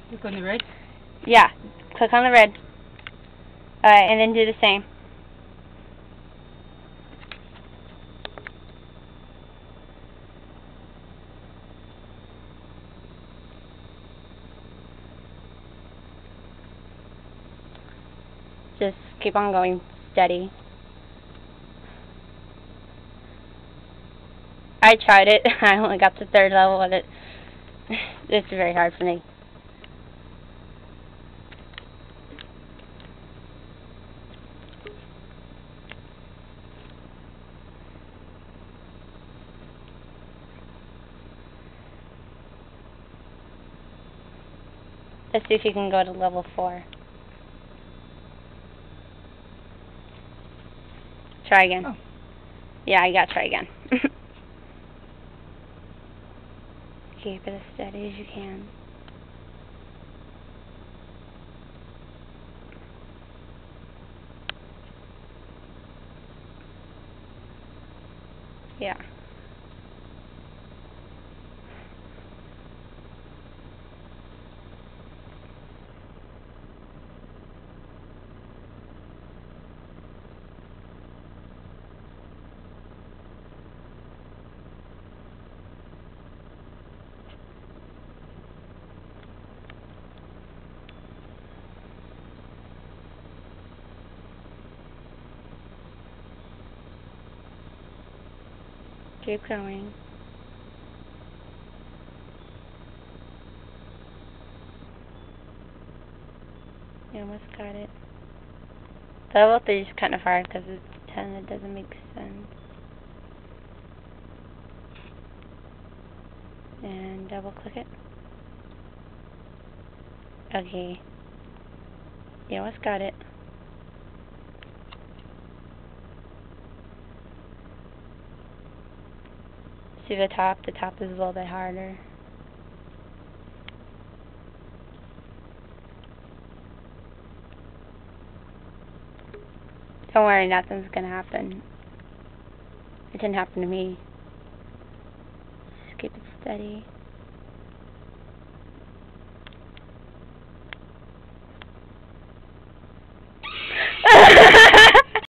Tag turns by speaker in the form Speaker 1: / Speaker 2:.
Speaker 1: Click on the red?
Speaker 2: Yeah, click on the red. Alright, and then do the same. Just keep on going steady. I tried it. I only got to 3rd level and it's very hard for me. Let's see if you can go to level 4. Try again.
Speaker 1: Oh.
Speaker 2: Yeah, I gotta try again. Keep it as steady as you can. Yeah. Keep going. You almost got it. Level 3 is kind of hard because it's 10. It doesn't make sense. And double click it. Okay. You almost got it. See the top? The top is a little bit harder. Don't worry, nothing's gonna happen. It didn't happen to me. Just keep it steady.